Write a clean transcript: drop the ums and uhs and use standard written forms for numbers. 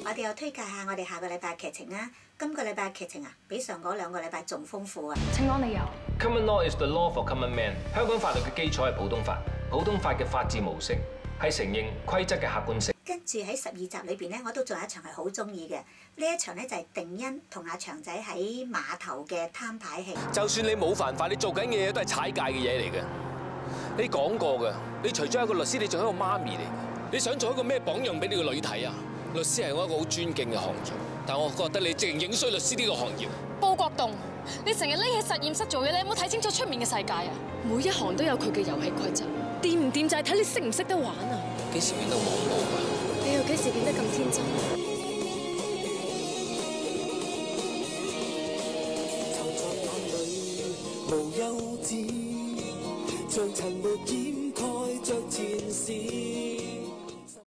我哋又推介下我哋下個禮拜劇情啊！今個禮拜劇情啊，比上嗰2個禮拜仲豐富啊！ 請講理由。 Common law is the law for common man。香港法律嘅基礎係普通法，普通法嘅法治模式係承認規則嘅客觀性。 跟住喺12集裏邊咧，我都仲有一場係好中意嘅。呢一場咧就係定欣同阿祥仔喺碼頭嘅攤牌戲。 就算你冇犯法，你做緊嘅嘢都係踩界嘅嘢嚟嘅。你講過㗎，你除咗係一個律師，你仲係一個媽咪嚟嘅。你想做一個咩榜樣俾你個女睇啊？律師係我一個好尊敬嘅行業，但我覺得你淨係影衰律師呢個行業。 報國棟，你成日匿喺實驗室做嘢，你有冇睇清楚出面嘅世界啊？每一行都有佢嘅遊戲規則，掂唔掂就係睇你識唔識得玩啊！ 幾時變到網暴㗎？ 你又幾時變得咁天真啊？ 無休止，像塵霧掩蓋着前事。